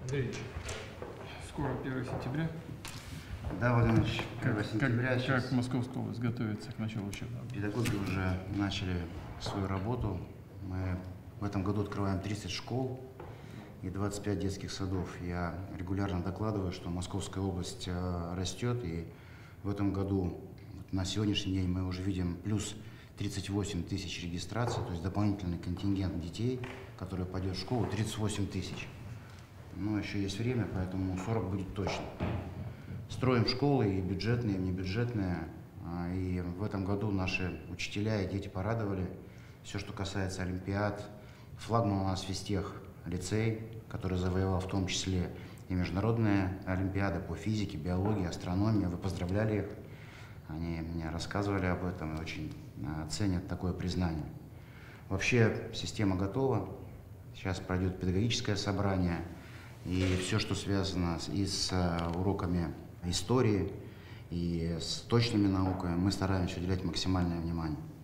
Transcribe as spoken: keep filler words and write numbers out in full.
Андрей, скоро первое сентября. Да, Владимир Ильич, первое сентября. Как, как Московская область готовится к началу учебного года? Педагоги уже начали свою работу. Мы в этом году открываем тридцать школ и двадцать пять детских садов. Я регулярно докладываю, что Московская область растет, и в этом году, на сегодняшний день, мы уже видим плюс тридцать восемь тысяч регистраций, то есть дополнительный контингент детей, который пойдет в школу, тридцать восемь тысяч. Но еще есть время, поэтому сорок будет точно. Строим школы и бюджетные, и внебюджетные. И в этом году наши учителя и дети порадовали. Все, что касается олимпиад. Флагман у нас физтех лицей, который завоевал в том числе и международные олимпиады по физике, биологии, астрономии. Вы поздравляли их. Они мне рассказывали об этом и очень ценят такое признание. Вообще система готова. Сейчас пройдет педагогическое собрание. И все, что связано и с уроками истории, и с точными науками, мы стараемся уделять максимальное внимание.